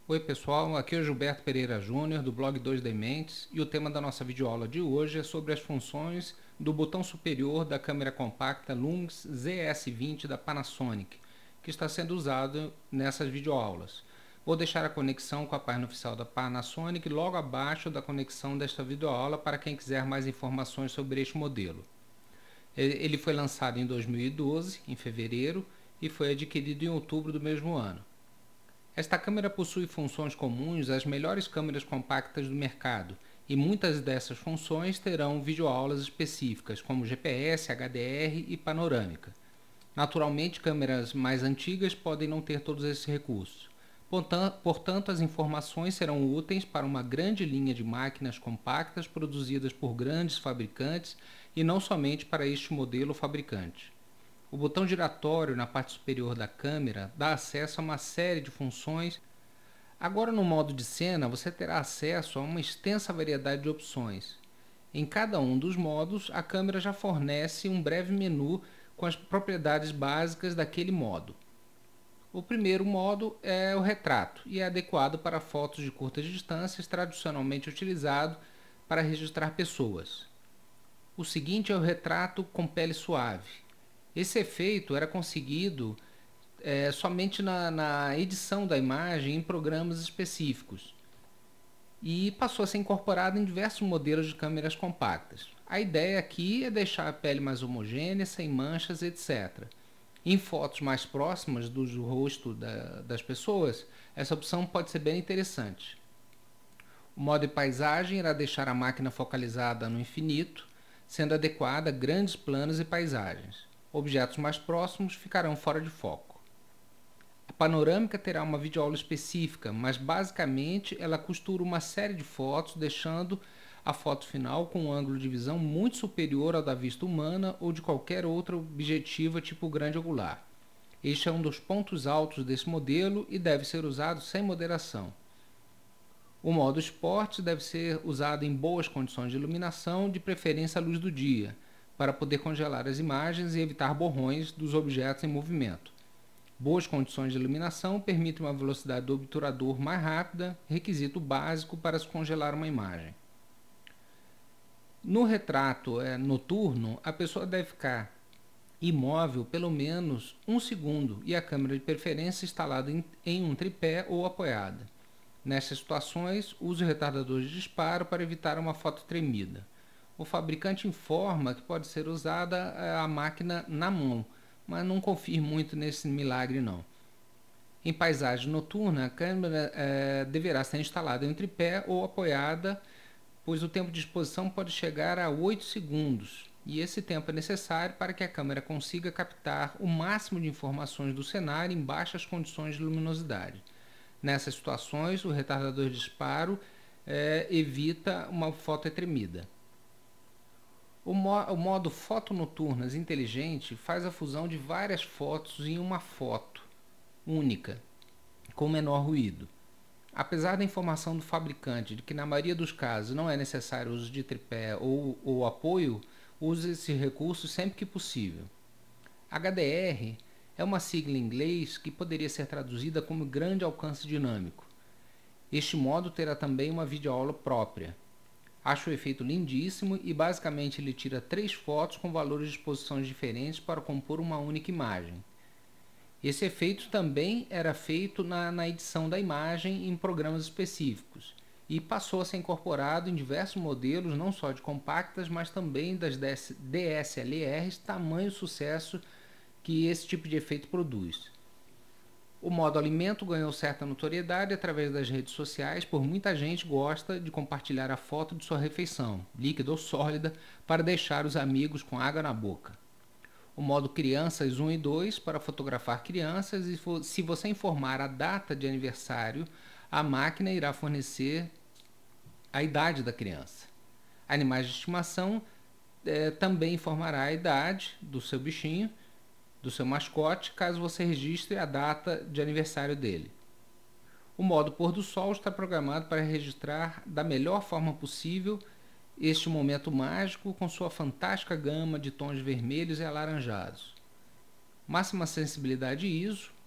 Oi pessoal, aqui é o Gilberto Pereira Júnior do blog 2D Mentes e o tema da nossa videoaula de hoje é sobre as funções do botão superior da câmera compacta Lumix ZS20 da Panasonic, que está sendo usado nessas videoaulas. Vou deixar a conexão com a página oficial da Panasonic logo abaixo da conexão desta videoaula para quem quiser mais informações sobre este modelo. Ele foi lançado em 2012, em fevereiro, e foi adquirido em outubro do mesmo ano. Esta câmera possui funções comuns às melhores câmeras compactas do mercado, e muitas dessas funções terão videoaulas específicas, como GPS, HDR e panorâmica. Naturalmente, câmeras mais antigas podem não ter todos esses recursos. Portanto, as informações serão úteis para uma grande linha de máquinas compactas produzidas por grandes fabricantes e não somente para este modelo fabricante. O botão giratório na parte superior da câmera dá acesso a uma série de funções. Agora, no modo de cena, você terá acesso a uma extensa variedade de opções. Em cada um dos modos, a câmera já fornece um breve menu com as propriedades básicas daquele modo. O primeiro modo é o retrato e é adequado para fotos de curtas distâncias, tradicionalmente utilizado para registrar pessoas. O seguinte é o retrato com pele suave. Esse efeito era conseguido somente na edição da imagem em programas específicos e passou a ser incorporado em diversos modelos de câmeras compactas. A ideia aqui é deixar a pele mais homogênea, sem manchas, etc. Em fotos mais próximas do rosto das pessoas, essa opção pode ser bem interessante. O modo de paisagem irá deixar a máquina focalizada no infinito, sendo adequada a grandes planos e paisagens. Objetos mais próximos ficarão fora de foco. A panorâmica terá uma videoaula específica, mas basicamente ela costura uma série de fotos, deixando a foto final com um ângulo de visão muito superior ao da vista humana ou de qualquer outra objetiva tipo grande angular. Este é um dos pontos altos desse modelo e deve ser usado sem moderação. O modo Sport deve ser usado em boas condições de iluminação, de preferência à luz do dia, para poder congelar as imagens e evitar borrões dos objetos em movimento. Boas condições de iluminação permitem uma velocidade do obturador mais rápida, requisito básico para se congelar uma imagem. No retrato noturno, a pessoa deve ficar imóvel pelo menos 1 segundo e a câmera de preferência instalada em um tripé ou apoiada. Nessas situações, use o retardador de disparo para evitar uma foto tremida. O fabricante informa que pode ser usada a máquina na mão, mas não confie muito nesse milagre não. Em paisagem noturna, a câmera deverá ser instalada em um tripé ou apoiada, pois o tempo de exposição pode chegar a 8 segundos, e esse tempo é necessário para que a câmera consiga captar o máximo de informações do cenário em baixas condições de luminosidade. Nessas situações, o retardador de disparo evita uma foto tremida. O modo foto noturnas inteligente faz a fusão de várias fotos em uma foto única, com menor ruído. Apesar da informação do fabricante de que na maioria dos casos não é necessário o uso de tripé ou apoio, use esse recurso sempre que possível. HDR é uma sigla em inglês que poderia ser traduzida como grande alcance dinâmico. Este modo terá também uma videoaula própria. Acho o efeito lindíssimo e basicamente ele tira 3 fotos com valores de exposições diferentes para compor uma única imagem. Esse efeito também era feito na edição da imagem em programas específicos e passou a ser incorporado em diversos modelos, não só de compactas, mas também das DSLRs, tamanho sucesso que esse tipo de efeito produz. O modo alimento ganhou certa notoriedade através das redes sociais, por muita gente gosta de compartilhar a foto de sua refeição, líquida ou sólida, para deixar os amigos com água na boca. O modo crianças 1 e 2 para fotografar crianças, e se você informar a data de aniversário, a máquina irá fornecer a idade da criança. Animais de estimação também informará a idade do seu bichinho, do seu mascote, caso você registre a data de aniversário dele. O modo pôr do sol está programado para registrar da melhor forma possível este momento mágico com sua fantástica gama de tons vermelhos e alaranjados. Máxima sensibilidade ISO,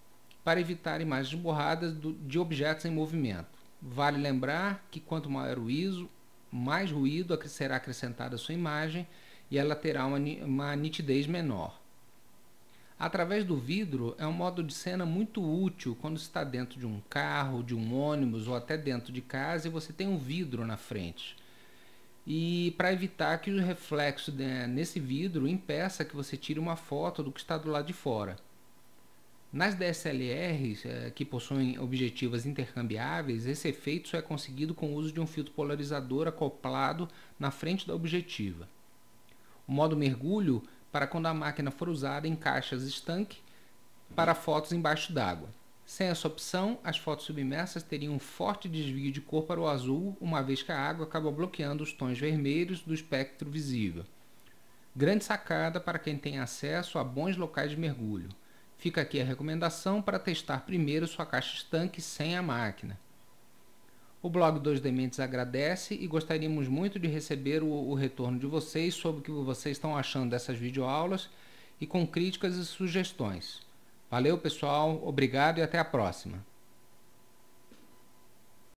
para evitar imagens borradas de objetos em movimento. Vale lembrar que quanto maior o ISO, mais ruído será acrescentado à sua imagem e ela terá uma nitidez menor. Através do vidro é um modo de cena muito útil quando está dentro de um carro, de um ônibus ou até dentro de casa e você tem um vidro na frente. E para evitar que o reflexo nesse vidro impeça que você tire uma foto do que está do lado de fora. Nas DSLRs, que possuem objetivas intercambiáveis, esse efeito só é conseguido com o uso de um filtro polarizador acoplado na frente da objetiva. O modo mergulho para quando a máquina for usada em caixas estanque para fotos embaixo d'água. Sem essa opção, as fotos submersas teriam um forte desvio de cor para o azul, uma vez que a água acaba bloqueando os tons vermelhos do espectro visível. Grande sacada para quem tem acesso a bons locais de mergulho. Fica aqui a recomendação para testar primeiro sua caixa estanque sem a máquina. O blog 2D Mentes agradece e gostaríamos muito de receber o retorno de vocês sobre o que vocês estão achando dessas videoaulas e com críticas e sugestões. Valeu pessoal, obrigado e até a próxima.